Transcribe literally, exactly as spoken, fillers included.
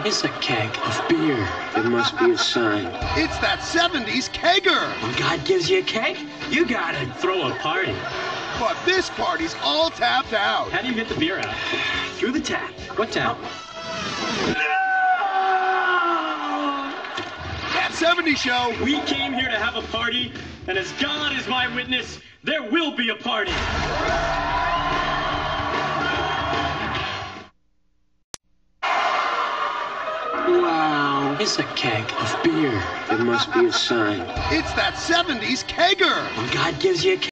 It's a keg of beer. There must be a sign. It's that seventies Kegger. When God gives you a keg, you gotta throw a party. But this party's all tapped out. How do you get the beer out? Through the tap. What tap? That seventies show. We came here to have a party, and as God is my witness, there will be a party. Wow, it's a keg of beer. There must be a sign. It's that seventies Kegger. When God gives you a keg,